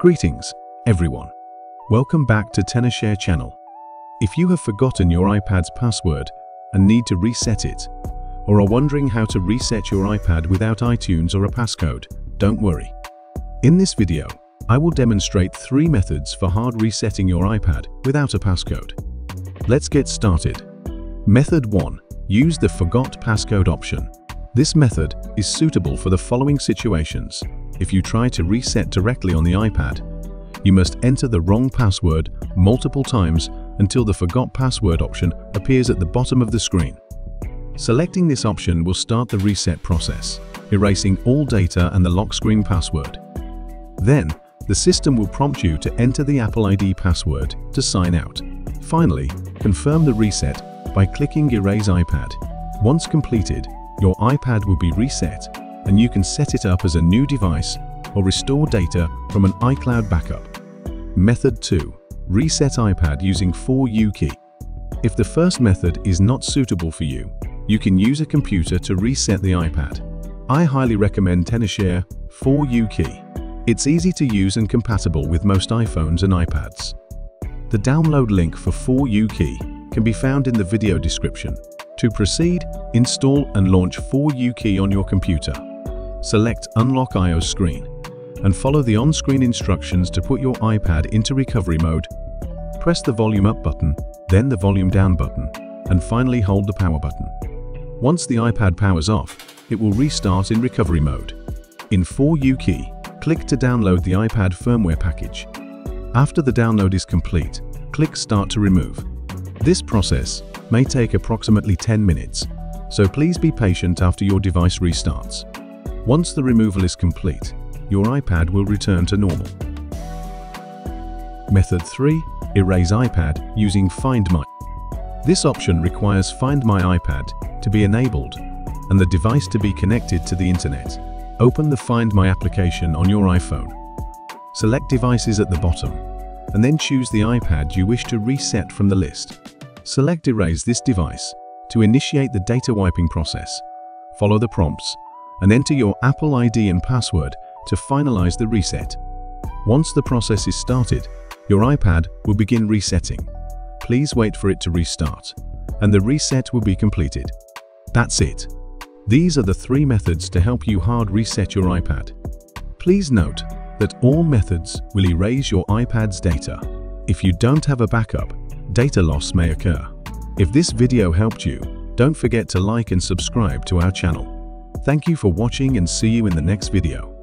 Greetings, everyone. Welcome back to Tenorshare channel. If you have forgotten your iPad's password and need to reset it, or are wondering how to reset your iPad without iTunes or a passcode, don't worry. In this video, I will demonstrate 3 methods for hard resetting your iPad without a passcode. Let's get started. Method 1. Use the Forgot Passcode option. This method is suitable for the following situations. If you try to reset directly on the iPad, you must enter the wrong password multiple times until the Forgot Password option appears at the bottom of the screen. Selecting this option will start the reset process, erasing all data and the lock screen password. Then, the system will prompt you to enter the Apple ID password to sign out. Finally, confirm the reset by clicking Erase iPad. Once completed, your iPad will be reset, and you can set it up as a new device or restore data from an iCloud backup. Method 2. Reset iPad using 4U key. If the first method is not suitable for you, you can use a computer to reset the iPad. I highly recommend Tenorshare 4U key. It's easy to use and compatible with most iPhones and iPads. The download link for 4U key can be found in the video description. To proceed, install and launch 4U key on your computer. Select Unlock iOS screen and follow the on-screen instructions to put your iPad into recovery mode. Press the volume up button, then the volume down button, and finally hold the power button. Once the iPad powers off, it will restart in recovery mode. In 4U key, click to download the iPad firmware package. After the download is complete, click Start to remove. This process may take approximately 10 minutes, so please be patient after your device restarts. Once the removal is complete, your iPad will return to normal. Method 3. Erase iPad using Find My. This option requires Find My iPad to be enabled and the device to be connected to the internet. Open the Find My application on your iPhone. Select Devices at the bottom, and then choose the iPad you wish to reset from the list. Select Erase this device to initiate the data wiping process. Follow the prompts and enter your Apple ID and password to finalize the reset. Once the process is started, your iPad will begin resetting. Please wait for it to restart, and the reset will be completed. That's it. These are the 3 methods to help you hard reset your iPad. Please note that all methods will erase your iPad's data. If you don't have a backup, data loss may occur. If this video helped you, don't forget to like and subscribe to our channel. Thank you for watching and see you in the next video.